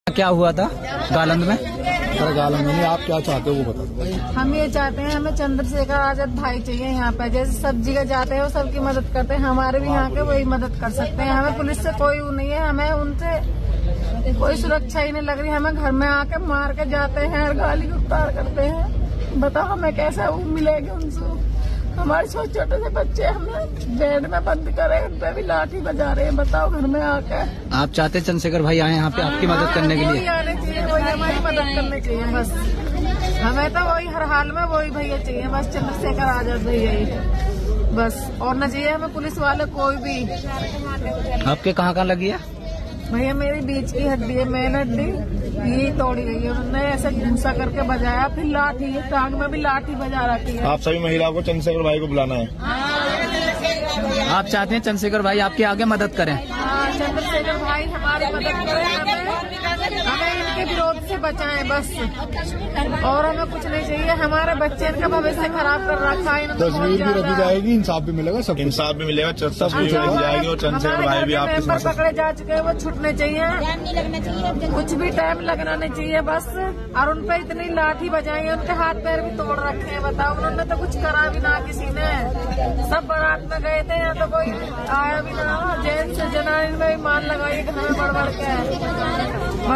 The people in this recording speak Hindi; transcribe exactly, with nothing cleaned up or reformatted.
क्या हुआ था गालंद में? सर गालंद में आप क्या चाहते हो वो बता दो। हम ये चाहते हैं, हमें चंद्रशेखर आजाद भाई चाहिए यहाँ पे। जैसे सब जगह जाते हैं वो सबकी मदद करते हैं, हमारे भी यहाँ के वही मदद कर सकते हैं। हमें पुलिस से कोई वो नहीं है, हमें उनसे कोई सुरक्षा ही नहीं लग रही। हमें घर में आके मार के जाते हैं और गाली गुफ्तार करते हैं। बताओ हमें कैसा वो मिलेगी उनसे। हमारे छोटे छोटे से बच्चे हमें बेड में बंद करे, उन पे भी लाठी बजा रहे हैं। बताओ घर में आके। आप चाहते चंद्रशेखर भाई आए यहाँ पे आपकी मदद करने के लिए? वही आने चाहिए, वही हमारी मदद करने चाहिए बस। हमें तो वही हर हाल में वही भैया चाहिए बस, चंद्रशेखर आजाद भैया ही बस, और न चाहिए हमें पुलिस वाले कोई भी। आपके कहाँ कहाँ लगी है? भैया मेरी बीच की हड्डी है, मेन हड्डी ये तोड़ी गई है। उन्होंने ऐसे घूसा करके बजाया, फिर लाठी है, टांग में भी लाठी बजा रखी है। आप सभी महिलाओं को चंद्रशेखर भाई को बुलाना है। आप चाहते हैं चंद्रशेखर भाई आपके आगे मदद करें? हाँ, चंद्रशेखर भाई हमारी मदद करें, हमें हमें इनके विरोध से बचाएं बस, और हमें कुछ नहीं चाहिए। हमारे बच्चे इनका भविष्य खराब कर रखा है। तस्वीर भी रखी जाएगी, इंसाफ भी मिलेगा, सब इंसाफ भी मिलेगा, तस्वीर भी रखी जाएगी और चंद्रशेखर भाई भी आपके मेंबर पकड़े जा चुके हैं, वो छूटने चाहिए, कुछ भी टाइम लगना नहीं चाहिए बस। और उन पे इतनी लाठी बजाई है, उनके हाथ पैर भी तोड़ रखे हैं। बताओ उन्होंने तो कुछ करा भी ना किसी ने। सब बारात में गए थे, यहाँ तो कोई आया भी ना। जेंट्स जनानी में भी मान लगाई घर में बढ़ बढ़ के।